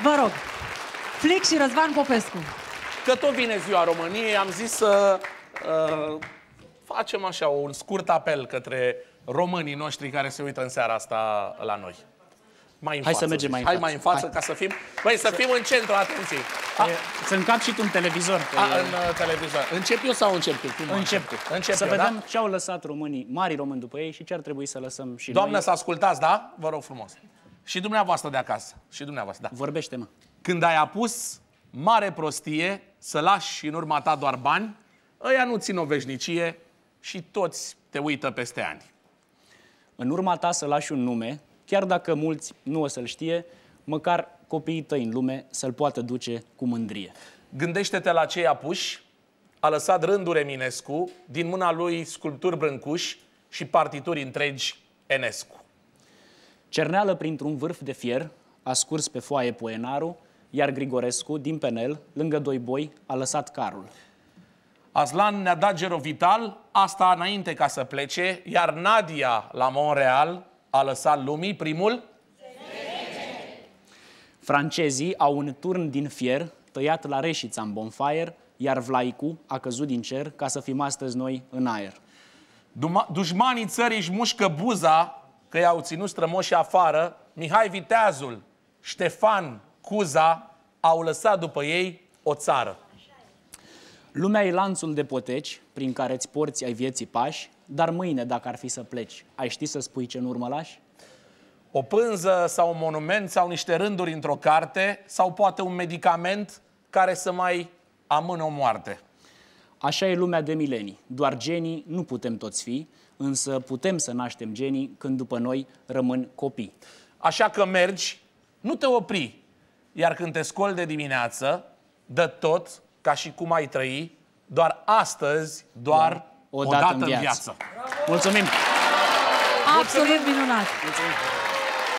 Vă rog, Flic și Răzvan Popescu. Că tot vine Ziua României, am zis să facem așa un scurt apel către românii noștri care se uită în seara asta la noi. Hai să mergem mai în față. Hai mai în față ca să fim... Băi, să fim în centru atenției. Să încap și tu în televizor. În televizor. Încep eu sau încep tu? Încep tu. Să vedem ce au lăsat românii, mari români după ei și ce ar trebui să lăsăm și Doamnă, noi. să ascultați, da? Vă rog frumos. Și dumneavoastră de acasă. Și dumneavoastră, da. Vorbește-mă. Când ai apus mare prostie să lași în urma ta doar bani, ăia nu țin o veșnicie și toți te uită peste ani. În urma ta să lași un nume, chiar dacă mulți nu o să-l știe, măcar copiii tăi în lume să-l poată duce cu mândrie. Gândește-te la cei apuși, a lăsat Rându Eminescu, din mâna lui sculpturi Brâncuși și partituri întregi Enescu. Cerneală printr-un vârf de fier, a scurs pe foaie Poenaru, iar Grigorescu, din penel, lângă doi boi, a lăsat carul. Aslan ne-a dat Gerovital, asta înainte ca să plece, iar Nadia, la Montreal, a lăsat lumii primul... Francezii au un turn din fier, tăiat la Reșița în bonfire, iar Vlaicu a căzut din cer ca să fim astăzi noi în aer. Dușmanii țării își mușcă buza, că i-au ținut strămoși afară, Mihai Viteazul, Ștefan Cuza au lăsat după ei o țară. Lumea e lanțul de poteci prin care îți porți ai vieții pași, dar mâine, dacă ar fi să pleci, ai ști să spui ce în urmă lași? O pânză sau un monument sau niște rânduri într-o carte sau poate un medicament care să mai amână o moarte. Așa e lumea de milenii. Doar genii nu putem toți fi, însă putem să naștem genii când după noi rămân copii. Așa că mergi, nu te opri, iar când te scoli de dimineață, dă tot ca și cum ai trăi, doar astăzi, doar o dată în viață. Mulțumim! Absolut minunat! Mulțumim.